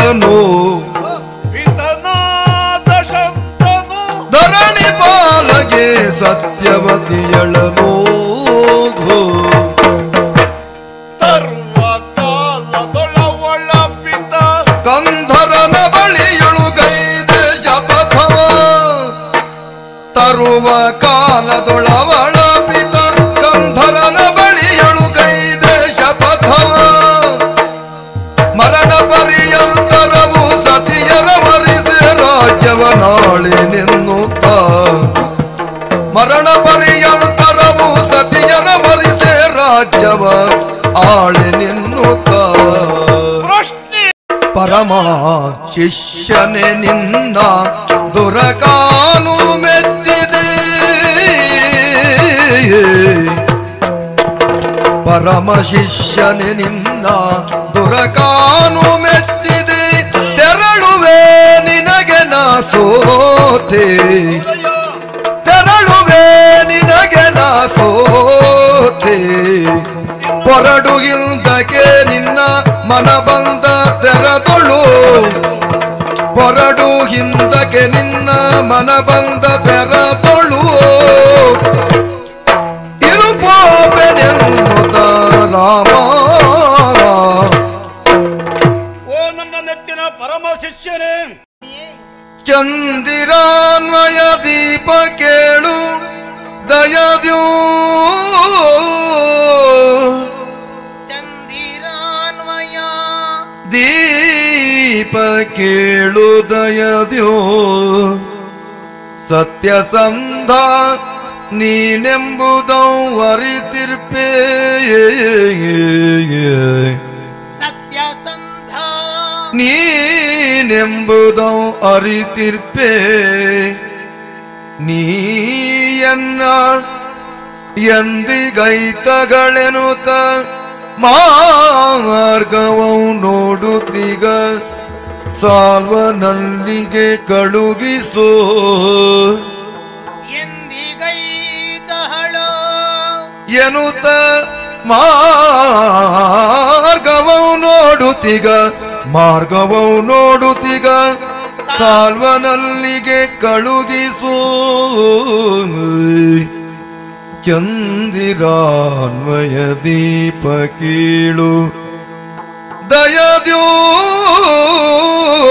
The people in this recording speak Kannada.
ಶಂತನು ಪಿತನಾದ ಶಂತನು ಧರಣಿ ಪಾಲಗೆ ಸತ್ಯವತಿಯಳನು ತರುವ ಕಾಲದೊಳವಳ ಪಿತ ಕಂಧರನ ಬಳಿಯಳು ಗೈದೆ ಶಪಥವ ತರುವ ಕಾಲದೊಳವಳ ಪಿತ ಕಂಧರನ ಬಳಿಯಳು ಗೈದೆ ಶಪಥವ ಮರಣ ಪರ್ಯಂತರವು ಸತಿಯರ ವರಿಸಿ ರಾಜ್ಯವ ನಾಳೆ ನಿನ್ನುತ್ತ ಮರಣ ಪರ್ಯಂತರವು ಸತಿಯರ ವರಿಸಿ ರಾಜ್ಯವ ಆಳೆ ನಿನ್ನುತ್ತ ಪರಮ ಶಿಷ್ಯನೆ ನಿಂದ ದುರಕಾನು ಮೆಚ್ಚಿದೆ ಪರಮ ಶಿಷ್ಯನೆ ನಿಂದ ದುರಕಾನು ಮೆಚ್ಚಿದೆ ತೆರಳುವೆ ನಿನಗೆ ನಾ ಸೋತೆ ತೆರಳುವೆ ನಿನಗೆ ನಾ ಸೋತೆ ಹೊರಡು ಹಿಂದಕ್ಕೆ ನಿನ್ನ ಮನ ಬಂದ ತೆರದೊಳು ಹೊರಡು ಹಿಂದಕ್ಕೆ ನಿನ್ನ ಮನ ಬಂದ ತೆರದೊಳು ಇರುಬೋಬೆನೆನ್ನುತ್ತ ರಾಮ. ಓ ನನ್ನ ನೆಚ್ಚಿನ ಪರಮ ಶಿಷ್ಯನೇ, ಚಂದಿರಾನ್ವಯ ದೀಪ ಕೇಳು ದಯದ್ಯೂ ದೀಪ ಕೇಳು ದಯದ್ಯೋ ಸತ್ಯಸಂಧ ನೀನೆಂಬುದೌ ಅರಿತಿರ್ಪೇ ಸತ್ಯಸಂಧ ನೀನೆಂಬುದೌ ಅರಿತಿರ್ಪೇ ನೀಯನ್ನ ಎಂದಿಗೈತಗಳೆನುತ ಮಾರ್ಗವೌ ನೋಡುತ್ತೀಗ ಸಾಲ್ವನಲ್ಲಿಗೆ ಕಳುಗಿಸೋ ಎಂದಿಗೈತಹಳೋ ಎನುತ ಮಾರ್ಗವೌ ನೋಡುತ್ತೀಗ ಸಾಲ್ವನಲ್ಲಿಗೆ ಕಳುಗಿಸೋ ಚಂದಿರಾನ್ವಯ ದೀಪ ಕೀಳು ದಯದ್ಯೋ